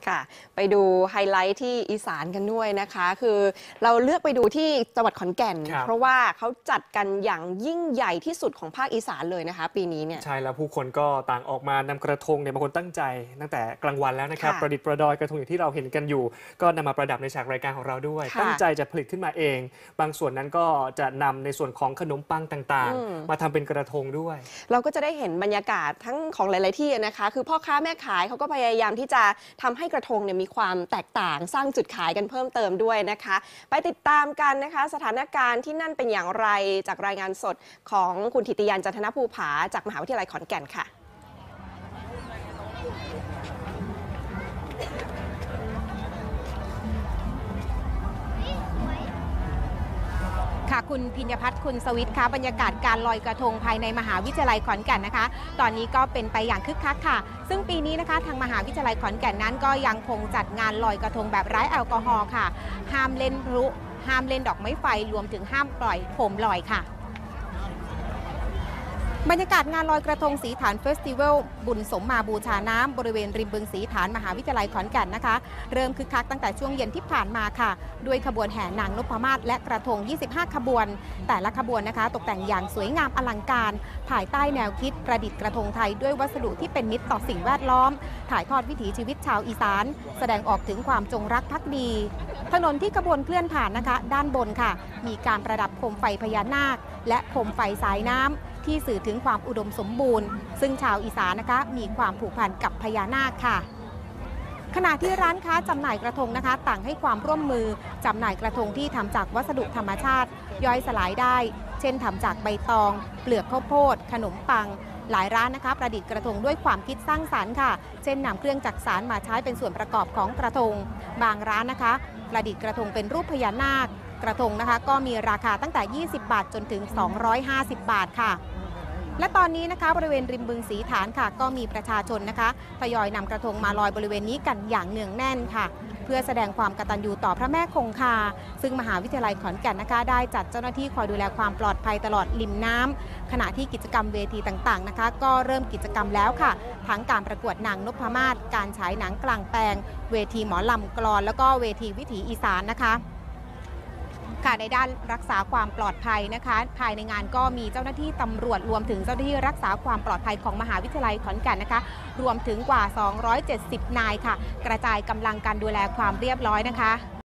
ค่ะไปดูไฮไลท์ที่อีสานกันด้วยนะคะคือเราเลือกไปดูที่จังหวัดขอนแก่นเพราะว่าเขาจัดกันอย่างยิ่งใหญ่ที่สุดของภาคอีสานเลยนะคะปีนี้เนี่ยใช่แล้วผู้คนก็ต่างออกมานำกระทงเนี่ยบางคนตั้งใจตั้งแต่กลางวันแล้วนะครับประดิษฐ์ประดอยกระทงอย่างที่เราเห็นกันอยู่ก็นำมาประดับในฉากรายการของเราด้วยตั้งใจจะผลิตขึ้นมาเองบางส่วนนั้นก็จะนำในส่วนของขนมปังต่างๆมาทำเป็นกระทงด้วยเราก็จะได้เห็นบรรยากาศทั้งของหลายๆที่นะคะคือพ่อค้าแม่ขายเขาก็พยายามที่จะทำให้กระทงเนี่ยมีความแตกต่างสร้างจุดขายกันเพิ่มเติมด้วยนะคะไปติดตามกันนะคะสถานการณ์ที่นั่นเป็นอย่างไรจากรายงานสดของคุณธิติยานจันทนภูผาจากมหาวิทยาลัยขอนแก่นค่ะค่ะคุณพิญญพัฒน์คุณสวิทย์คะบรรยากาศการลอยกระทงภายในมหาวิทยาลัยขอนแก่นนะคะตอนนี้ก็เป็นไปอย่างคึกคักค่ะซึ่งปีนี้นะคะทางมหาวิทยาลัยขอนแก่นนั้นก็ยังคงจัดงานลอยกระทงแบบไร้แอลกอฮอล์ค่ะห้ามเล่นพลุห้ามเล่นดอกไม้ไฟรวมถึงห้ามปล่อยโคมลอยค่ะบรรยากาศงานลอยกระทงสีฐานเฟสติวัลบุญสมมาบูชาน้ำบริเวณริมบึงสีฐานมหาวิทยาลัยขอนแก่นนะคะเริ่มคึกคักตั้งแต่ช่วงเย็นที่ผ่านมาค่ะด้วยขบวนแห่นางนพมาศและกระทง25ขบวนแต่ละขบวนนะคะตกแต่งอย่างสวยงามอลังการภายใต้แนวคิดประดิษฐ์กระทงไทยด้วยวัสดุที่เป็นมิตรต่อสิ่งแวดล้อมถ่ายทอดวิถีชีวิตชาวอีสานแสดงออกถึงความจงรักภักดีถนนที่ขบวนเคลื่อนผ่านนะคะด้านบนค่ะมีการประดับโคมไฟพญานาคและโคมไฟสายน้ำที่สื่อถึงความอุดมสมบูรณ์ซึ่งชาวอีสานนะคะมีความผูกพันกับพญานาคค่ะขณะที่ร้านค้าจำหน่ายกระทงนะคะต่างให้ความร่วมมือจำหน่ายกระทงที่ทำจากวัสดุธรรมชาติย่อยสลายได้เช่นทำจากใบตองเปลือกข้าวโพดขนมปังหลายร้านนะคะประดิษฐ์กระทงด้วยความคิดสร้างสรรค์ค่ะเช่นนำเครื่องจักสานมาใช้เป็นส่วนประกอบของกระทงบางร้านนะคะประดิษฐ์กระทงเป็นรูปพญานาคกระทงนะคะก็มีราคาตั้งแต่20 บาทจนถึง250 บาทค่ะและตอนนี้นะคะบริเวณริมบึงสีฐานค่ะก็มีประชาชนนะคะทยอยนำกระทงมาลอยบริเวณนี้กันอย่างเนืองแน่นค่ะเพื่อแสดงความกตัญญูต่อพระแม่คงคาซึ่งมหาวิทยาลัยขอนแก่นนะคะได้จัดเจ้าหน้าที่คอยดูแลความปลอดภัยตลอดริมน้ำขณะที่กิจกรรมเวทีต่างๆนะคะก็เริ่มกิจกรรมแล้วค่ะทั้งการประกวดนางนพมาศการฉายหนังกลางแปลงเวทีหมอลำกลอนแล้วก็เวทีวิถีอีสานนะคะในด้านรักษาความปลอดภัยนะคะภายในงานก็มีเจ้าหน้าที่ตำรวจรวมถึงเจ้าหน้าที่รักษาความปลอดภัยของมหาวิทยาลัยขอนแก่นนะคะรวมถึงกว่า270นายค่ะกระจายกำลังการดูแลความเรียบร้อยนะคะ